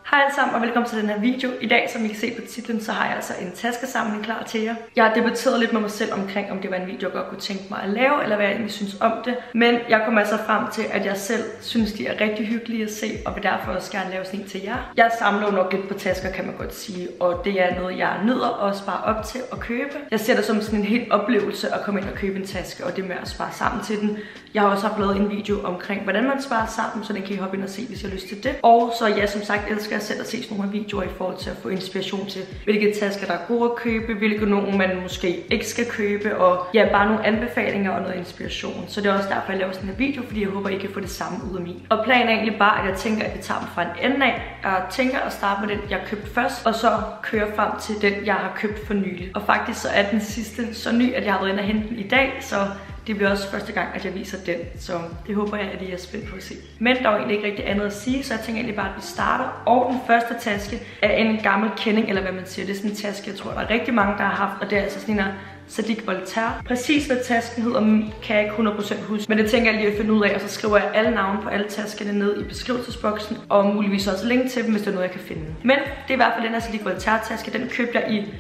Hej alle sammen og velkommen til den her video. I dag, som I kan se på titlen, så har jeg altså en taskesamling klar til jer. Jeg har debatteret lidt med mig selv omkring, om det var en video, jeg godt kunne tænke mig at lave, eller hvad jeg egentlig synes om det. Men jeg kommer altså frem til, at jeg selv synes, de er rigtig hyggelige at se, og vil derfor også gerne lave sådan en til jer. Jeg samler jo nok lidt på tasker, kan man godt sige, og det er noget, jeg nyder og sparer op til at købe. Jeg ser det som sådan en helt oplevelse at komme ind og købe en taske, og det med at spare sammen til den. Jeg har også haft lavet en video omkring, hvordan man sparer sammen, så den kan I hoppe ind og se, hvis I har lyst til det. Og så ja, som sagt, elsker jeg selv at se sådan nogle videoer i forhold til at få inspiration til, hvilke tasker der er gode at købe, hvilke nogen man måske ikke skal købe, og ja, bare nogle anbefalinger og noget inspiration. Så det er også derfor, jeg laver sådan en video, fordi jeg håber, I kan få det samme ud af min. Og planen er egentlig bare, at jeg tænker, at vi tager dem fra en ende af. Jeg tænker at starte med den, jeg købte først, og så køre frem til den, jeg har købt for nylig. Og faktisk så er den sidste så ny, at jeg har været inde og hente den i dag, så det bliver også første gang, at jeg viser den, så det håber jeg, at I er spændt på at se. Men der var egentlig ikke rigtig andet at sige, så jeg tænker egentlig bare, at vi starter. Og den første taske er en gammel kending, eller hvad man siger. Det er sådan en taske, jeg tror, der er rigtig mange, der har haft, og det er altså sådan en Zadig Voltaire. Præcis hvad tasken hedder, kan jeg ikke 100% huske, men det tænker jeg lige at finde ud af, og så skriver jeg alle navne på alle taskerne ned i beskrivelsesboksen, og muligvis også link til dem, hvis det er noget, jeg kan finde. Men det er i hvert fald den her Zadig Voltaire taske, den købte jeg i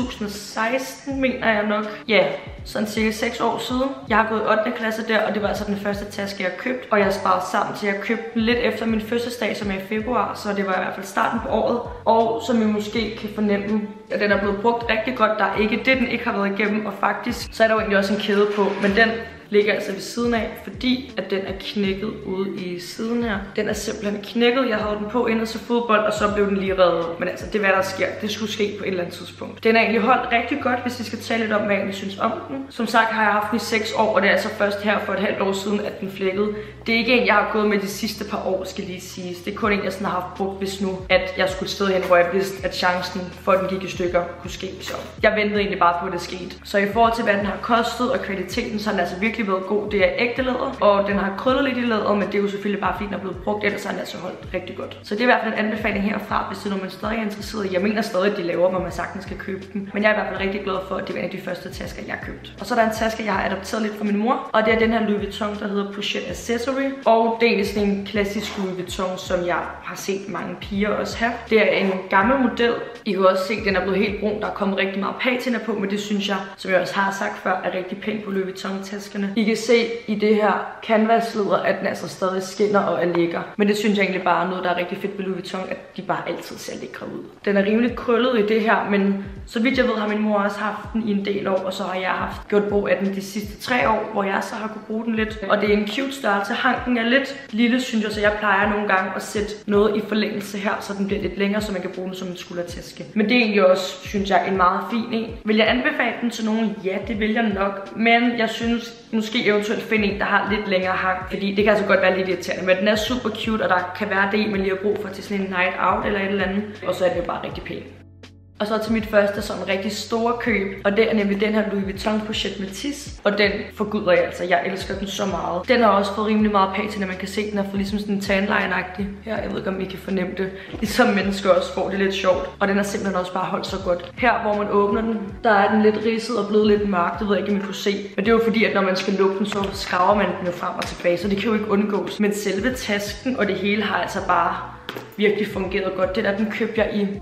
2016, mener jeg nok. Ja, sådan cirka 6 år siden. Jeg har gået i 8. klasse der, og det var altså den første taske, jeg købte, og jeg sparede sammen til, at jeg købte den lidt efter min fødselsdag, som er i februar, så det var i hvert fald starten på året. Og som I måske kan fornemme, at den er blevet brugt rigtig godt. Der er ikke det, den ikke har været igennem, og faktisk så er der jo egentlig også en kæde på, men den ligger altså ved siden af, fordi at den er knækket ude i siden her. Den er simpelthen knækket. Jeg havde den på inden til fodbold, og så blev den lige reddet. Men altså, det er hvad der sker. Det skulle ske på et eller andet tidspunkt. Den er egentlig holdt rigtig godt, hvis vi skal tale lidt om, hvad jeg egentlig synes om den. Som sagt har jeg haft den i 6 år, og det er altså først her for et halvt år siden, at den flækkede. Det er ikke en, jeg har gået med de sidste par år, skal lige siges. Det er kun en, jeg sådan har haft brugt, hvis nu, at jeg skulle et sted hen, hvor jeg vidste, at chancen for, at den gik i stykker, kunne ske. Så jeg ventede egentlig bare på, at det skete. Så i forhold til, hvad den har kostet og kvaliteten, så er den altså virkelig været god. Det er ægte læder, og den har krøllet lidt i læder, men det er jo selvfølgelig bare fordi den er blevet brugt, ellers har den altså holdt rigtig godt. Så det er i hvert fald en anbefaling herfra, hvis det er noget, man stadig er interesseret i. Jeg mener stadig, at de laver, hvor man sagtens skal købe dem, men jeg er i hvert fald rigtig glad for, at det var en af de første tasker, jeg købte. Og så er der en taske, jeg har adopteret lidt fra min mor, og det er den her Louis Vuitton, der hedder Pochette Accessory, og det er egentlig sådan en klassisk Louis Vuitton, som jeg har set mange piger også have. Det er en gammel model. I kan også se, at den er blevet helt brun. Der er kommet rigtig meget patina på, men det synes jeg, som jeg også har sagt før, er rigtig pænt på Louis Vuitton-taskerne. I kan se i det her canvas-læder, at den altså stadig skinner og er lækker. Men det synes jeg egentlig bare er noget, der er rigtig fedt ved Louis Vuitton, at de bare altid ser lækre ud. Den er rimelig krøllet i det her, men så vidt jeg ved, har min mor også haft den i en del år, og så har jeg haft gjort brug af den de sidste 3 år, hvor jeg så har kunne bruge den lidt. Og det er en cute størrelse. Hanken er lidt lille, synes jeg, så jeg plejer nogle gange at sætte noget i forlængelse her, så den bliver lidt længere, så man kan bruge den som en skuldertaske. Men det er egentlig også, synes jeg, en meget fin en. Vil jeg anbefale den til nogen? Ja, det vil jeg nok. Men jeg synes måske eventuelt finde en, der har lidt længere hang, fordi det kan altså godt være lidt irriterende, men den er super cute, og der kan være det, man lige har brug for til sådan en night out eller et eller andet, og så er det jo bare rigtig pænt. Og så til mit første sådan rigtig store køb, og det er nemlig den her Louis Vuitton Pochette Métis, og den forguder jeg altså. Jeg elsker den så meget. Den har også fået rimelig meget patina, man kan se, den har fået ligesom sådan en tanline-agtig. Her, jeg ved ikke, om I kan fornemme det. Ligesom mennesker også får det lidt sjovt, og den har simpelthen også bare holdt så godt. Her, hvor man åbner den, der er den lidt ridset og blevet lidt mørk, det ved jeg ikke, om I kunne se. Men det er jo fordi, at når man skal lukke den, så skraver man den jo frem og tilbage, så det kan jo ikke undgås. Men selve tasken og det hele har altså bare virkelig fungeret godt. Det der, den købte jeg i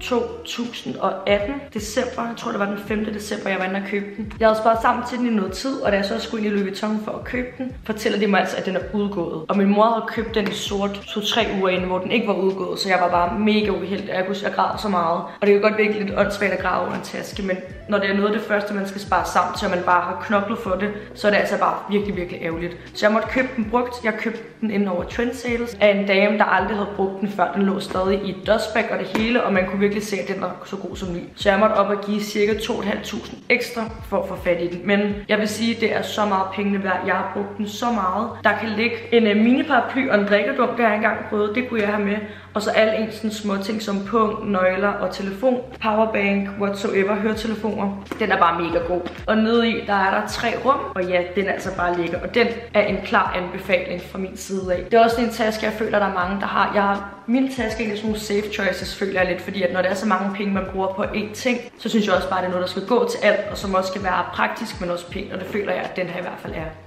2018 december. Jeg tror, det var den 5. december, jeg var inde og købte den. Jeg havde sparet sammen til den i noget tid, og da jeg så skulle ind i Louis Vuitton for at købe den, fortæller de mig altså, at den er udgået. Og min mor havde købt den i sort 2-3 uger inden, hvor den ikke var udgået, så jeg var bare mega uheldig. Jeg græd så meget. Og det kan godt virke lidt åndssvagt at græde over en taske, men når det er noget af det første, man skal spare sammen til, og man bare har knoklet for det, så er det altså bare virkelig, virkelig ærgerligt. Så jeg måtte købe den brugt. Jeg købte den inden over Trend Sales af en dame, der aldrig havde brugt den før. Den lå stadig i et dustbag og det hele, og man kunne virkelig se, at den var så god som ny. Så jeg måtte op og give cirka 2.500 ekstra for at få fat i den. Men jeg vil sige, at det er så meget pengene værd. Jeg har brugt den så meget. Der kan ligge en mini-paraply og en drikkedunk, det har jeg engang prøvet. Det kunne jeg have med. Og så alle ens sådan små ting som pung, nøgler og telefon, powerbank, whatsoever, høretelefoner. Den er bare mega god. Og nede i, der er der 3 rum, og ja, den er altså bare lækker. Og den er en klar anbefaling fra min side af. Det er også en taske, jeg føler, der er mange, der har. Min taske er sådan nogle safe choices, føler jeg lidt, fordi at når der er så mange penge, man bruger på én ting, så synes jeg også bare, at det er noget, der skal gå til alt, og som også skal være praktisk, men også pænt, og det føler jeg, at den her i hvert fald er.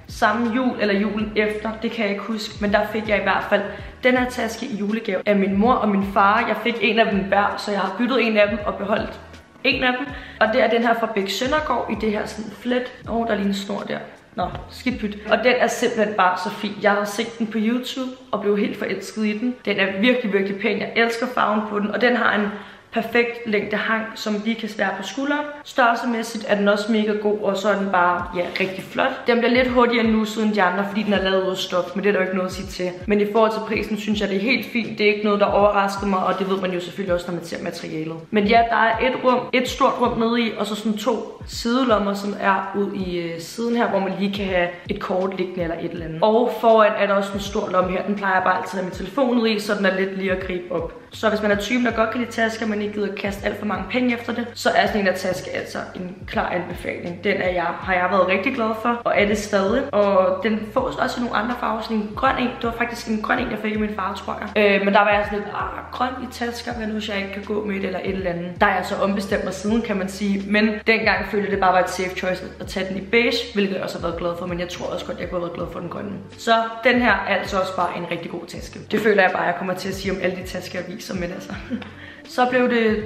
samme jul eller julen efter, det kan jeg ikke huske, men der fik jeg i hvert fald den her taske i julegave af min mor og min far. Jeg fik en af dem hver, så jeg har byttet en af dem og beholdt en af dem. Og det er den her fra Bæk Søndergaard i det her sådan flet. Der er lige en snor der. Nå, skidt pyt. Og den er simpelthen bare så fin. Jeg har set den på YouTube og blev helt forelsket i den. Den er virkelig, virkelig pæn. Jeg elsker farven på den, og den har en perfekt længde hang, som lige kan svære på skulderen. Størrelsemæssigt er den også mega god, og så er den bare, ja, rigtig flot. Den bliver lidt hurtigere nu siden de andre, fordi den er lavet ud af stof, men det er der jo ikke noget at sige til. Men i forhold til prisen, synes jeg, det er helt fint. Det er ikke noget, der overrasker mig, og det ved man jo selvfølgelig også, når man ser materialet. Men ja, der er et stort rum nede i, og så sådan 2 sidelommer, som er ud i siden her, hvor man lige kan have et kort liggende eller et eller andet. Og foran er der også en stor lomme her. Den plejer jeg bare altid at have min telefon nede i, så den er lidt lige at gribe op. Så hvis man er typen, der godt kan lide tasker, men ikke gider at kaste alt for mange penge efter det, så er sådan en der taske altså en klar anbefaling. Den har jeg været rigtig glad for, og er det stadig. Og den fås også i nogle andre farver, sådan en grøn en. Det var faktisk en grøn en, jeg fik af min far, tror jeg. Men der var jeg sådan lidt, grøn i tasker, hvad nu hvis jeg ikke kan gå med det eller et eller andet. Der er jeg så ombestemt mig siden, kan man sige. Men dengang følte jeg, det bare var et safe choice at tage den i beige, hvilket jeg også har været glad for, men jeg tror også godt, jeg kunne have været glad for den grønne. Så den her er altså også bare en rigtig god taske. Det føler jeg bare, jeg kommer til at sige om alle de tasker, jeg viser, men altså. Så blev det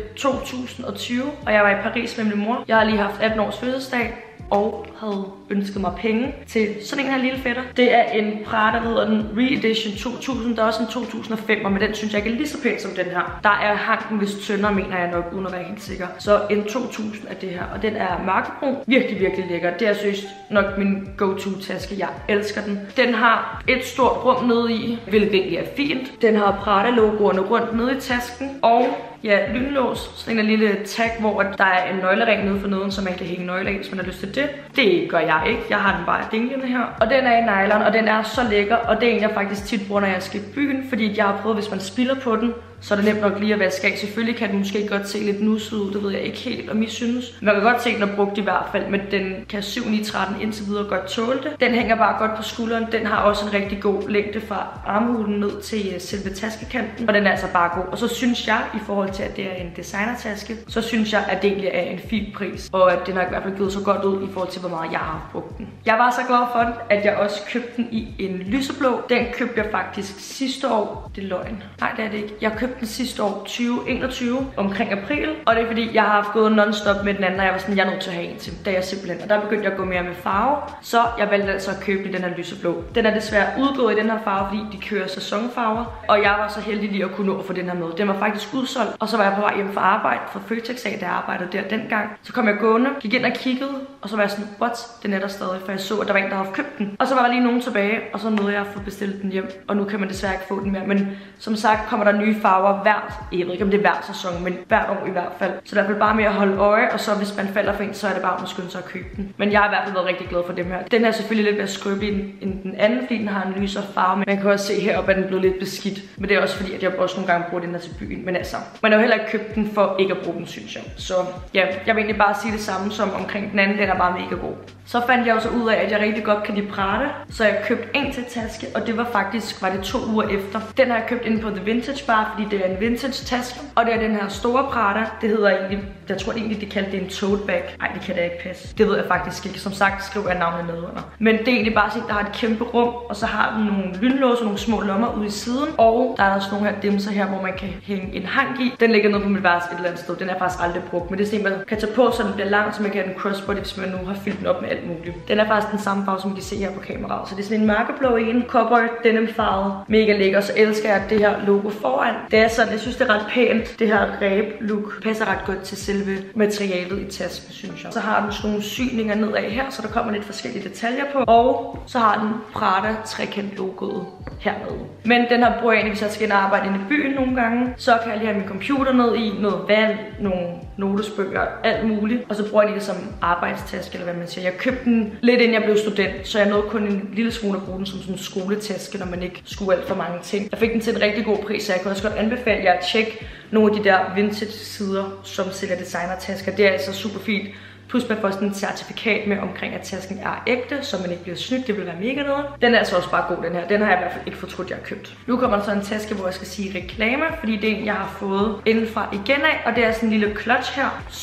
2020, og jeg var i Paris med min mor. Jeg har lige haft 18 års fødselsdag og havde ønsket mig penge til sådan en her lille fætter. Det er en Prada, der hedder den Re-Edition 2000. Der er også en 2005, men den synes jeg ikke er lige så pæn som den her. Der er hanken vist tyndere, mener jeg nok, uden at være helt sikker. Så en 2000 er det her, og den er mørkebrun. Virkelig, virkelig lækker. Det er seriøst nok min go-to-taske. Jeg elsker den. Den har et stort rum nede i, hvilket egentlig er fint. Den har Prada-logoerne rundt nede i tasken, og ja, lynlås. Sådan en lille tag, hvor der er en nøglering nede for neden, så man kan hænge nøgler i, hvis man har lyst til det. Det gør jeg ikke. Jeg har den bare dinglende her. Og den er i nylon, og den er så lækker. Og det er en, jeg faktisk tit bruger, når jeg skal i byen. Fordi jeg har prøvet, hvis man spilder på den, så er det nemt nok lige at vaske af. Selvfølgelig kan den måske godt se lidt nusset ud, det ved jeg ikke helt, om I synes. Man kan godt se, den er brugt i hvert fald, men den kan 7-9-13 indtil videre godt tåle det. Den hænger bare godt på skulderen. Den har også en rigtig god længde fra armhulen ned til selve taskekanten, og den er altså bare god. Og så synes jeg, i forhold til at det er en designertaske, så synes jeg, at det egentlig er en fin pris, og at den har i hvert fald givet så godt ud i forhold til, hvor meget jeg har brugt den. Jeg var så glad for den, at jeg også købte den i en lyseblå. Den købte jeg faktisk sidste år. Det er løgn. Nej, det er det ikke. Jeg købte den sidste år, 2021, omkring april. Og det er fordi, jeg har haft gået non-stop med den anden, og jeg var sådan, jeg er nødt til at have en til. Da jeg simpelthen, og der begyndte jeg at gå mere med farve. Så jeg valgte altså at købe den her lyseblå. Den er desværre udgået i den her farve, fordi de kører sæsonfarver. Og jeg var så heldig lige at kunne nå at få den her med. Den var faktisk udsolgt, og så var jeg på vej hjem fra arbejde, fra Føtex af, da jeg arbejdede der dengang. Så kom jeg gående, gik ind og kiggede, og så var jeg sådan, what? Den er der stadig, for jeg så, at der var en, der havde købt den. Og så var der lige nogen tilbage, og så nåede jeg at få bestilt den hjem, og nu kan man desværre ikke få den mere. Men som sagt kommer der nye farver jeg ved ikke om det er hver sæson, men hvert år i hvert fald. Så derfor bare med at holde øje, og så hvis man falder for en, så er det bare at skynde sig at købe den. Men jeg har i hvert fald været rigtig glad for dem her. Den er selvfølgelig lidt mere skrøbelig end den anden, fordi den har en lysere farve. Men man kan også se heroppe, at den er blevet lidt beskidt. Men det er også fordi, at jeg også nogle gange bruger den her til byen. Men altså, man har jo heller ikke købt den for ikke at bruge den, synes jeg. Så ja, jeg vil egentlig bare sige det samme som omkring den anden. Den er bare mega god. Så fandt jeg også ud af, at jeg rigtig godt kan lide Prada. Så jeg købte en til taske, og det var faktisk 2 uger efter. Den har jeg købt inde på The Vintage Bar, fordi det er en vintage taske. Og det er den her store Prada. Det hedder egentlig, jeg tror egentlig, de kaldte det en tote bag. Nej, det kan da ikke passe. Det ved jeg faktisk ikke. Som sagt skriver jeg navnet ned under. Men det er egentlig bare sådan, der har et kæmpe rum, og så har den nogle lynlås og nogle små lommer ude i siden. Og der er også nogle her dimser her, hvor man kan hænge en hank i. Den ligger nede på mit værelse et eller andet sted. Den er faktisk aldrig brugt, men det er sådan, man kan tage på, så den bliver lang, så man kan have den crossbody, hvis man nu har fyldt den op med alt muligt. Den er faktisk den samme farve, som I kan se her på kameraet. Så det er sådan en mørkeblå en, cowboy denim farve. Mega lækker, så elsker jeg det her logo foran. Det er sådan, jeg synes det er ret pænt. Det her ræb look passer ret godt til selve materialet i tasken, synes jeg. Så har den sådan nogle syninger nedad her, så der kommer lidt forskellige detaljer på. Og så har den Prada trekant logoet hernede. Men den her bruger jeg egentlig, hvis jeg skal ind og arbejde inde i byen nogle gange. Så kan jeg lige have min computer ned i, noget vand, nogle notesbøger, alt muligt. Og så bruger jeg det som arbejdstaske, eller hvad man siger. Jeg købte den lidt inden jeg blev student, så jeg nåede kun en lille smule at bruge den som sådan en skoletaske, når man ikke skulle alt for mange ting. Jeg fik den til en rigtig god pris, så jeg kan også godt anbefale jer at tjekke nogle af de der vintage sider, som sælger designertasker. Det er altså super fint. Plus man får sådan et certifikat med omkring, at tasken er ægte, så man ikke bliver snydt. Det vil være mega noget. Den er altså også bare god, den her. Den har jeg i hvert fald ikke fortrudt, jeg har købt. Nu kommer der så en taske, hvor jeg skal sige reklame, fordi det er en, jeg har fået indenfra igen af. Og det er sådan en lille clutch her, som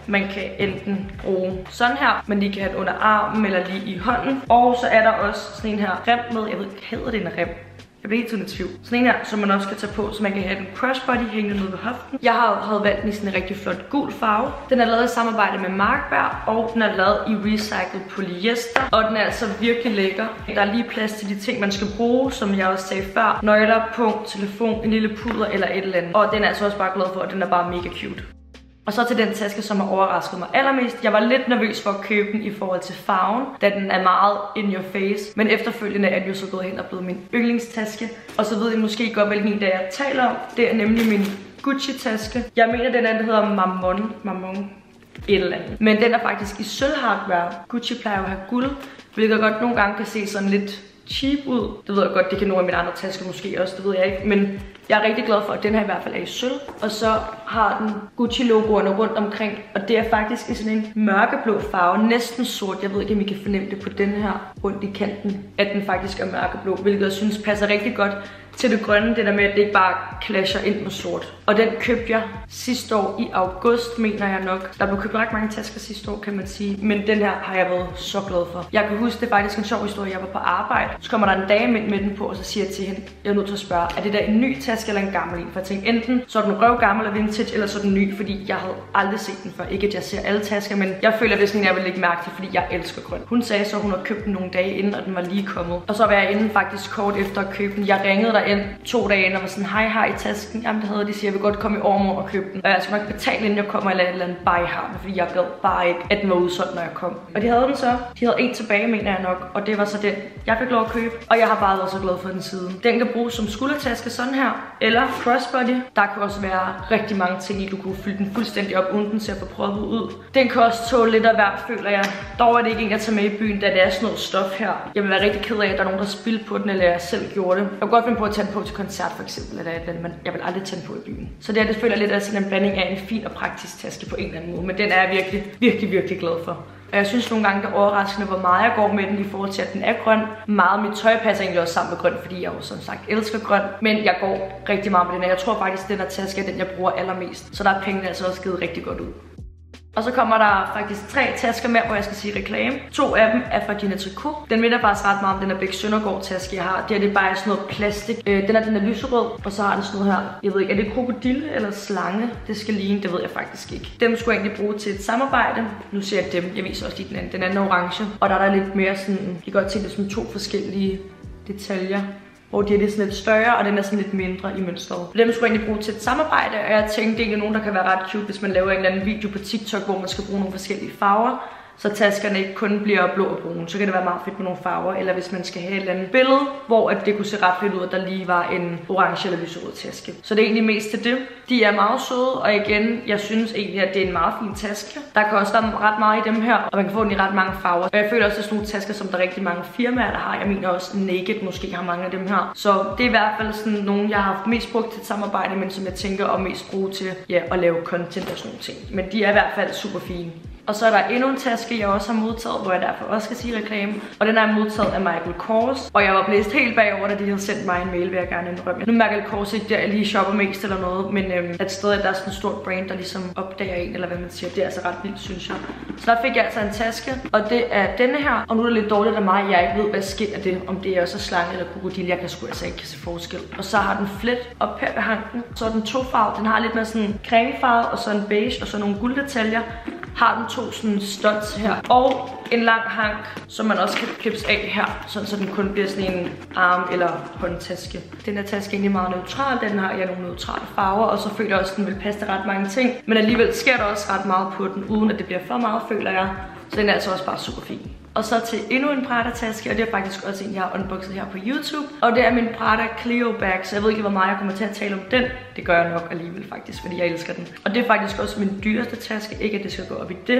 man kan enten bruge sådan her, man lige kan have den under armen eller lige i hånden. Og så er der også sådan en her rem med, jeg ved ikke, hedder det en rem? Jeg bliver helt sådan i tvivl. Sådan en her, som man også kan tage på, så man kan have den crossbody hængende nede ved hoften. Jeg havde valgt den i sådan en rigtig flot gul farve. Den er lavet i samarbejde med Markberg, og den er lavet i recycled polyester. Og den er altså virkelig lækker. Der er lige plads til de ting, man skal bruge, som jeg også sagde før. Nøgler, punkt, telefon, en lille puder eller et eller andet. Og den er altså også bare glad for, at den er bare mega cute. Og så til den taske, som har overrasket mig allermest. Jeg var lidt nervøs for at købe den i forhold til farven, da den er meget in your face. Men efterfølgende er den jo så gået hen og blevet min yndlingstaske. Og så ved I måske godt, hvilken en jeg taler om. Det er nemlig min Gucci-taske. Jeg mener, den anden hedder Mammon. Et eller andet. Men den er faktisk i sølvhardware. Gucci plejer jo at have guld, hvilket godt nogle gange kan se sådan lidt cheap ud. Det ved jeg godt, det kan nogle af mine andre tasker måske også, det ved jeg ikke. Men jeg er rigtig glad for, at den her i hvert fald er i sølv. Og så har den Gucci-logoerne rundt omkring. Og det er faktisk i sådan en mørkeblå farve, næsten sort. Jeg ved ikke, om I kan fornemme det på den her rundt i kanten, at den faktisk er mørkeblå, hvilket jeg synes passer rigtig godt til det grønne, det der med, at det ikke bare clasher ind med sort. Og den købte jeg sidste år i august, mener jeg nok. Der blev købt ret mange tasker sidste år, kan man sige. Men den her har jeg været så glad for. Jeg kan huske, det er faktisk en sjov historie. Jeg var på arbejde, så kommer der en dame ind med den på, og så siger jeg til hende, jeg er nødt til at spørge, er det der en ny taske eller en gammel en? For jeg tænkte, enten så er den røv gammel eller vintage, eller så er den ny, fordi jeg havde aldrig set den før. Ikke at jeg ser alle tasker, men jeg føler, det er sådan, jeg vil lægge mærke til, fordi jeg elsker grøn. Hun sagde så, hun havde købt den nogle dage inden, og den var lige kommet. Og så var jeg inde faktisk kort efter at købe den. Jeg ringede derind 2 dage inden og var sådan, hej, har I tasken? Jamen det havde de, siger, jeg vil godt komme i overmorgen og købe den. Og jeg skal nok betale, inden jeg kommer, eller et eller andet bare i harmen, fordi jeg gad bare ikke, at den var udsolgt, når jeg kom. Og de havde den så. De havde en tilbage, mener jeg nok, og det var så den, jeg fik lov at købe. Og jeg har bare været så glad for den siden. Den kan bruges som skuldertaske sådan her, eller crossbody. Der kan også være rigtig mange ting i, du kunne fylde den fuldstændig op, uden den ser for proppet ud. Den kan også tåle lidt af hvert, føler jeg. Dog er det ikke en, jeg tager med i byen, da det er sådan noget stof her. Jeg vil være rigtig ked af, at der er nogen, der spildte på den, eller jeg selv gjorde det. Jeg kunne godt finde på at tage den på til koncert for eksempel, eller et eller andet, men jeg vil aldrig tage den på i byen. Så det føler lidt af sådan en blanding af en fin og praktisk taske på en eller anden måde, men den er jeg virkelig glad for. Og jeg synes nogle gange, det er overraskende, hvor meget jeg går med den i forhold til, at den er grøn. Meget af mit tøj passer egentlig også sammen med grøn, fordi jeg jo som sagt elsker grøn. Men jeg går rigtig meget med den, og jeg tror faktisk, at den her taske er den, jeg bruger allermest. Så der er pengene altså også givet rigtig godt ud. Og så kommer der faktisk 3 tasker mere, hvor jeg skal sige reklame. 2 af dem er fra Gina Tricot. Den minder faktisk ret meget om den her Bæk Søndergaard taske, jeg har. Det er bare sådan noget plastik. Den er lyserød, og så har den sådan noget her. Jeg ved ikke, er det krokodille eller slange? Det skal ligne, det ved jeg faktisk ikke. Dem skulle jeg egentlig bruge til et samarbejde. Nu ser jeg dem. Jeg viser også lige den anden. Den anden er orange. Og der er der lidt mere sådan, jeg kan godt se det som 2 forskellige detaljer, hvor de er lidt sådan lidt større, og den er sådan lidt mindre i mønstret. Dem skulle jeg egentlig bruge til et samarbejde, og jeg tænkte egentlig nogen, der kan være ret cute, hvis man laver en eller anden video på TikTok, hvor man skal bruge nogle forskellige farver, så taskerne ikke kun bliver blå og brune. Så kan det være meget fedt med nogle farver, eller hvis man skal have et eller andet billede, hvor at det kunne se ret fedt ud, at der lige var en orange eller lyserød taske. Så det er egentlig mest til det. De er meget søde, og igen, jeg synes egentlig, at det er en meget fin taske. Der kan også være ret meget i dem her, og man kan få den i ret mange farver. Og jeg føler også, at det er sådan nogle tasker, som der er rigtig mange firmaer, der har. Jeg mener også, Naked måske har mange af dem her. Så det er i hvert fald sådan nogle, jeg har haft mest brugt til et samarbejde, men som jeg tænker at mest bruge til at lave content og sådan nogle ting. Men de er i hvert fald super fine. Og så er der endnu en taske, jeg også har modtaget, hvor jeg derfor også skal sige reklame. Og den er modtaget af Michael Kors. Og jeg var blæst helt bagover, da de havde sendt mig en mail, vil jeg gerne indrømme. Nu er Michael Kors ikke der, jeg lige shopper mest eller noget. Men at stedet, der er sådan et stort brand, der ligesom opdager en, eller hvad man siger. Det er altså ret vildt, synes jeg. Så der fik jeg altså en taske, og det er denne her. Og nu er det lidt dårligt af mig, jeg ikke ved, hvad skin er det. Om det er også slange eller krokodil, jeg kan sgu altså ikke se forskel. Og så har den flet op her ved hanken. Så er den tofarvet. Den har lidt mere sådan cremefarvet, og så en beige, og så nogle gulddetaljer. Har den 2 sådan studs her, og en lang hank, som man også kan klippes af her, sådan så den kun bliver sådan en arm- eller håndtaske. Den her taske er egentlig meget neutral, den har jeg nogle neutrale farver, og så føler jeg også, at den vil passe til ret mange ting. Men alligevel sker der også ret meget på den, uden at det bliver for meget, føler jeg. Så den er altså også bare super fin. Og så til endnu en Prada-taske, og det er faktisk også en, jeg har unboxet her på YouTube. Og det er min Prada Clio bag, så jeg ved ikke, hvor meget jeg kommer til at tale om den. Det gør jeg nok alligevel faktisk, fordi jeg elsker den. Og det er faktisk også min dyreste taske, ikke at det skal gå op i det.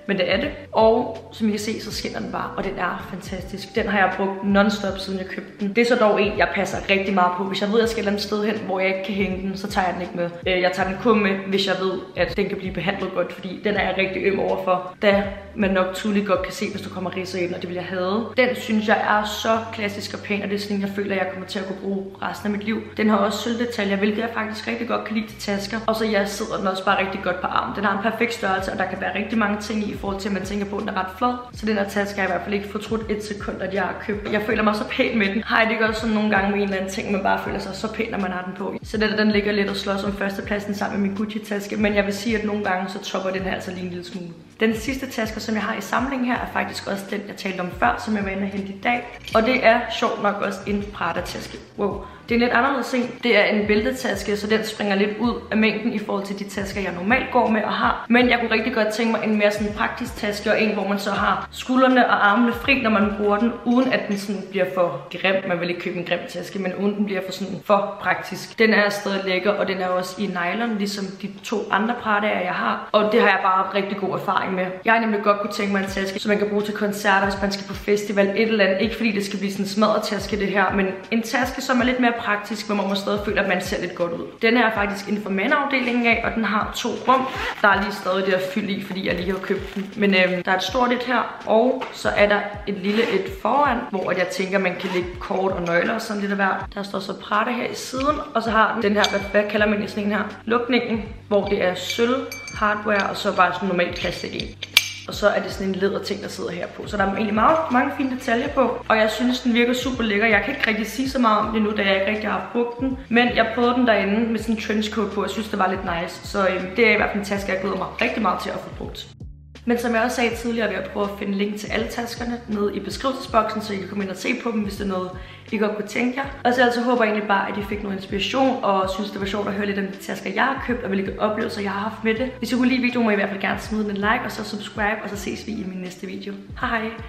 men det er det. Og som I kan se, så skinner den bare, og den er fantastisk. Den har jeg brugt non-stop, siden jeg købte den. Det er så dog en, jeg passer rigtig meget på. Hvis jeg ved, at jeg skal et eller andet sted hen, hvor jeg ikke kan hænge den, så tager jeg den ikke med. Jeg tager den kun med, hvis jeg ved, at den kan blive behandlet godt, fordi den er jeg rigtig øm overfor, da man nok tydeligt godt kan se, hvis du kommer ridser i den, og det vil jeg have. Den synes jeg er så klassisk og pæn, og det er sådan, jeg føler, at jeg kommer til at kunne bruge resten af mit liv. Den har også sølvdetaljer, hvilket jeg faktisk rigtig godt kan lide til tasker. Og så jeg sidder den også bare rigtig godt på armen. Den har en perfekt størrelse, og der kan være rigtig mange ting i forhold til, at man tænker på, at den er ret flad. Så den her taske har jeg i hvert fald ikke fortrudt et sekund, at jeg har købt. Jeg føler mig så pæn med den. Har jeg det ikke også sådan nogle gange med en eller anden ting, man bare føler sig så pæn, når man har den på. Så den ligger lidt og slås om førstepladsen sammen med min Gucci-taske, men jeg vil sige, at nogle gange så topper den her altså lige en lille smule. Den sidste taske, som jeg har i samlingen her, er faktisk også den, jeg talte om før, som jeg var inde og hente i dag. Og det er sjovt nok også en Prada-taske. Wow. Det er lidt anderledes en. Det er en bæltetaske, så den springer lidt ud af mængden i forhold til de tasker, jeg normalt går med og har. Men jeg kunne rigtig godt tænke mig en mere sådan praktisk taske, og en, hvor man så har skuldrene og armene fri, når man bruger den, uden at den sådan bliver for grim. Man vil ikke købe en grim taske, men uden den bliver for praktisk. Den er stadig lækker, og den er også i nylon, ligesom de 2 andre Prada'er, jeg har. Og det har jeg bare rigtig god erfaring med. Jeg har nemlig godt kunne tænke mig en taske, som man kan bruge til koncerter, hvis man skal på festival, et eller andet. Ikke fordi det skal blive sådan en smadret taske, det her, men en taske, som er lidt mere praktisk, hvor man må stadig føle, at man ser lidt godt ud. Den er faktisk inden for mandafdelingen af, og den har 2 rum. Der er lige stadig det at fylde i, fordi jeg lige har købt den. Men der er et stort et her, og så er der et lille et foran, hvor jeg tænker, man kan lægge kort og nøgler og sådan lidt af hver. Der står så Prada her i siden, og så har den her, hvad kalder man det, sådan en her, lukningen, hvor det er sølv, hardware, og så bare sådan normalt plastik i. Og så er det sådan en læderting, der sidder her på. Så der er egentlig mange fine detaljer på. Og jeg synes, den virker super lækker. Jeg kan ikke rigtig sige så meget om det nu, da jeg ikke rigtig har brugt den. Men jeg prøvede den derinde med sådan en trenchcoat på. Jeg synes, det var lidt nice. Så det er i hvert fald en taske, jeg glæder mig rigtig meget til at få brugt. Men som jeg også sagde tidligere, vil jeg prøve at finde link til alle taskerne nede i beskrivelsesboksen, så I kan komme ind og se på dem, hvis det er noget, I godt kunne tænke jer. Og så altså håber jeg egentlig bare, at I fik noget inspiration, og synes, det var sjovt at høre lidt om de tasker, jeg har købt, og hvilke oplevelser, jeg har haft med det. Hvis I kunne lide videoen, må I i hvert fald gerne smide en like, og så subscribe, og så ses vi i min næste video. Hej hej!